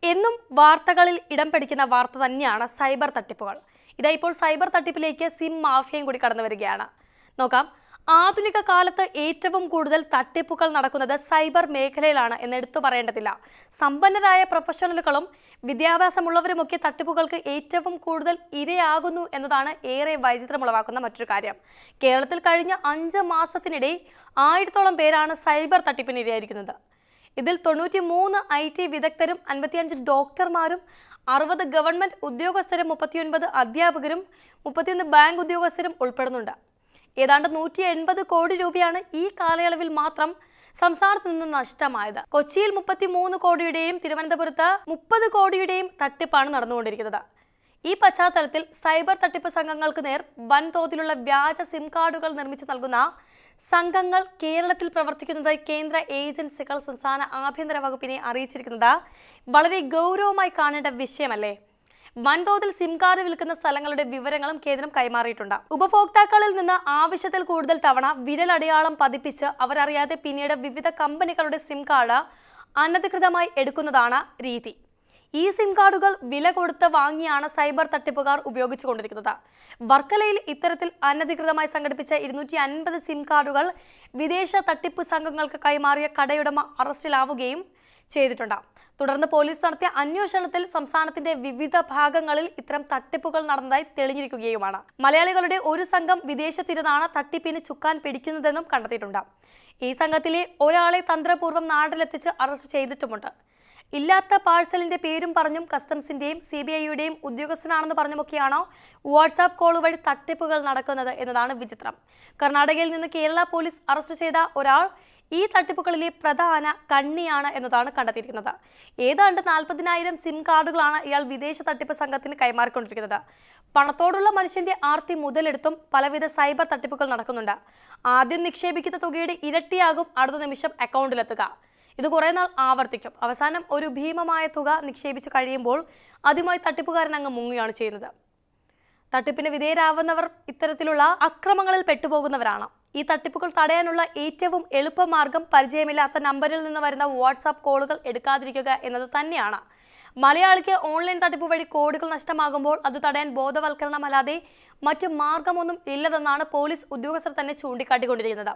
എന്നും വാർത്തകളിൽ ഇടം പിടിക്കുന്ന വാർത്ത തന്നെയാണ് സൈബർ തട്ടിപ്പുകൾ. ഇതാ ഇപ്പോൾ സൈബർ തട്ടിപ്പിലേക്ക് സിം മാഫിയയും കൂടി കടന്നു വരികയാണ്. നോക്കാം, ആധുനിക കാലത്ത് ഏറ്റവും കൂടുതൽ തട്ടിപ്പുകൾ നടക്കുന്നത് സൈബർ മേഖലയിലാണ് എന്ന് എടുത്തു പറയേണ്ടതില്ല. സമ്പന്നരായ പ്രൊഫഷണലുകളും വിദ്യാഭ്യാസമുള്ളവരുമൊക്കെ തട്ടിപ്പുകൾക്ക് ഏറ്റവും കൂടുതൽ ഇരയാകുന്നു എന്നതാണ് ഏറെ വൈചിത്രമുളവാക്കുന്ന മറ്റൊരു കാര്യം. കേരളത്തിൽ കഴിഞ്ഞ 5 മാസത്തിനിടെ 1000-ഓളം പേരാണ് സൈബർ തട്ടിപ്പിന് ഇരയായിരിക്കുന്നത്. ഇതിൽ 93 IT വിദഗ്ധരും 55 ഡോക്ടർമാരും 60 ഗവൺമെന്റ് ഉദ്യോഗസ്ഥരും 39 അധ്യാപകരും 31 ബാങ്ക് ഉദ്യോഗസ്ഥരും ഉൾപ്പെടുന്നുണ്ട്. ഏതാണ്ട് 180 കോടി രൂപയാണ് ഈ കാലയളവിൽ മാത്രം സംസ്ഥാനത്ത് നിന്ന് നഷ്ടമായത്. കൊച്ചിയിൽ 33 കോടിയുടെയും തിരുവനന്തപുരത്ത് 30 കോടിയുടെയും തട്ടിപ്പാണ് നടന്നുകൊണ്ടിരിക്കുന്നത്. ഈ പശ്ചാത്തലത്തിൽ സൈബർ തട്ടിപ്പ് സംഘങ്ങൾക്ക് നേർ വൻതോതിലുള്ള വ്യാജ സിം കാർഡുകൾ നിർമ്മിച്ചു നൽകുന്ന സംഘങ്ങൾ കേരളത്തിൽ പ്രവർത്തിക്കുന്നതായി കേന്ദ്ര ഏജൻസികൾ സംസ്ഥാന ആഭ്യന്തര വകുപ്പിനെ അറിയിച്ചിരിക്കുന്നത് വളരെ ഗൗരവമായി കാണേണ്ട വിഷയമല്ലേ? വൻതോതിൽ സിം കാർഡ് വിൽക്കുന്ന സ്ഥലങ്ങളുടെ വിവരങ്ങളും കേന്ദ്രം കൈമാറിയിട്ടുണ്ട്. ഉപഭോക്താക്കളിൽ നിന്ന് ആവശ്യത്തിൽ കൂടുതൽ തവണ വിരലടയാളം പതിപ്പിച്ച് അവരറിയാതെ പിന്നീട് വിവിധ കമ്പനികളുടെ സിം കാർഡ് അനധികൃതമായി എടുക്കുന്നതാണ് രീതി. ഈ സിം കാർഡുകൾ വില കൊടുത്ത് വാങ്ങിയാണ് സൈബർ തട്ടിപ്പുകാർ ഉപയോഗിച്ചുകൊണ്ടിരിക്കുന്നത്. വർക്കലയിൽ ഇത്തരത്തിൽ അനധികൃതമായി സംഘടിപ്പിച്ച 250 സിം കാർഡുകൾ വിദേശ തട്ടിപ്പ് സംഘങ്ങൾക്ക് കൈമാറിയ കടയുടമ അറസ്റ്റിലാവുകയും ചെയ്തിട്ടുണ്ട്. തുടർന്ന് പോലീസ് നടത്തിയ അന്വേഷണത്തിൽ സംസ്ഥാനത്തിന്റെ വിവിധ ഭാഗങ്ങളിൽ ഇത്തരം തട്ടിപ്പുകൾ നടന്നതായി തെളിഞ്ഞിരിക്കുകയുമാണ്. മലയാളികളുടെ ഒരു സംഘം വിദേശത്തിരുന്നാണ് തട്ടിപ്പിന് ചുക്കാൻ പിടിക്കുന്നതെന്നും കണ്ടെത്തിയിട്ടുണ്ട്. ഈ സംഘത്തിലെ ഒരാളെ തന്ത്രപൂർവ്വം നാട്ടിലെത്തിച്ച് അറസ്റ്റ് ചെയ്തിട്ടുമുണ്ട്. ഇല്ലാത്ത പാഴ്സലിന്റെ പേരും പറഞ്ഞും കസ്റ്റംസിന്റെയും CBIയുടെയും ഉദ്യോഗസ്ഥനാണെന്ന് പറഞ്ഞുമൊക്കെയാണോ വാട്സാപ്പ് കോൾ വഴി തട്ടിപ്പുകൾ നടക്കുന്നത് എന്നതാണ് വിചിത്രം. കർണാടകയിൽ നിന്ന് കേരള പോലീസ് അറസ്റ്റ് ചെയ്ത ഒരാൾ ഈ തട്ടിപ്പുകളിലെ പ്രധാന കണ്ണിയാണ് എന്നതാണ് കണ്ടെത്തിയിരിക്കുന്നത്. ഏതാണ്ട് 40,000 സിം കാർഡുകളാണ് ഇയാൾ വിദേശ തട്ടിപ്പ് സംഘത്തിന് കൈമാറിക്കൊണ്ടിരിക്കുന്നത്. പണത്തോടുള്ള മനുഷ്യന്റെ ആർത്തി മുതലെടുത്തും പലവിധ സൈബർ തട്ടിപ്പുകൾ നടക്കുന്നുണ്ട്. ആദ്യം നിക്ഷേപിക്കുന്ന തുകയുടെ ഇരട്ടിയാകും അടുത്ത നിമിഷം അക്കൗണ്ടിലെത്തുക. ഇത് കുറേ നാൾ ആവർത്തിക്കും. അവസാനം ഒരു ഭീമമായ തുക നിക്ഷേപിച്ചു കഴിയുമ്പോൾ അതുമായി തട്ടിപ്പുകാരൻ അങ്ങ് മുങ്ങുകയാണ് ചെയ്യുന്നത്. തട്ടിപ്പിന് വിധേയരാവുന്നവർ ഇത്തരത്തിലുള്ള അക്രമങ്ങളിൽ പെട്ടുപോകുന്നവരാണ്. ഈ തട്ടിപ്പുകൾ തടയാനുള്ള ഏറ്റവും എളുപ്പമാർഗം പരിചയമില്ലാത്ത നമ്പറിൽ നിന്ന് വരുന്ന വാട്സാപ്പ് കോളുകൾ എടുക്കാതിരിക്കുക എന്നത് തന്നെയാണ്. മലയാളിക്ക് ഓൺലൈൻ തട്ടിപ്പ് വഴി കോടികൾ നഷ്ടമാകുമ്പോൾ അത് തടയാൻ ബോധവൽക്കരണമല്ലാതെ മറ്റു മാർഗമൊന്നും ഇല്ലതെന്നാണ് പോലീസ് ഉദ്യോഗസ്ഥർ തന്നെ ചൂണ്ടിക്കാട്ടിക്കൊണ്ടിരിക്കുന്നത്.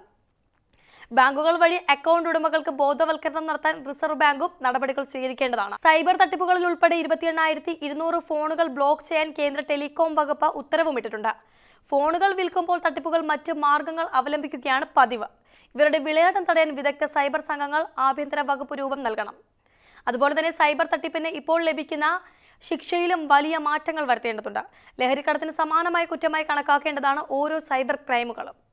ബാങ്കുകൾ വഴി അക്കൗണ്ട് ഉടമകൾക്ക് ബോധവൽക്കരണം നടത്താൻ റിസർവ് ബാങ്കും നടപടികൾ സ്വീകരിക്കേണ്ടതാണ്. സൈബർ തട്ടിപ്പുകളിൽ ഉൾപ്പെടെ 28,200 ഫോണുകൾ ബ്ലോക്ക് ചെയ്യാൻ കേന്ദ്ര ടെലികോം വകുപ്പ് ഉത്തരവുമിട്ടിട്ടുണ്ട്. ഫോണുകൾ വിൽക്കുമ്പോൾ തട്ടിപ്പുകൾ മറ്റ് മാർഗങ്ങൾ അവലംബിക്കുകയാണ് പതിവ്. ഇവരുടെ വിളയാട്ടം തടയാൻ വിദഗ്ധ സൈബർ സംഘങ്ങൾ ആഭ്യന്തര വകുപ്പ് രൂപം നൽകണം. അതുപോലെ തന്നെ സൈബർ തട്ടിപ്പിന് ഇപ്പോൾ ലഭിക്കുന്ന ശിക്ഷയിലും വലിയ മാറ്റങ്ങൾ വരുത്തേണ്ടതുണ്ട്. ലഹരിക്കടത്തിന് സമാനമായ കുറ്റമായി കണക്കാക്കേണ്ടതാണ് ഓരോ സൈബർ ക്രൈമുകളും.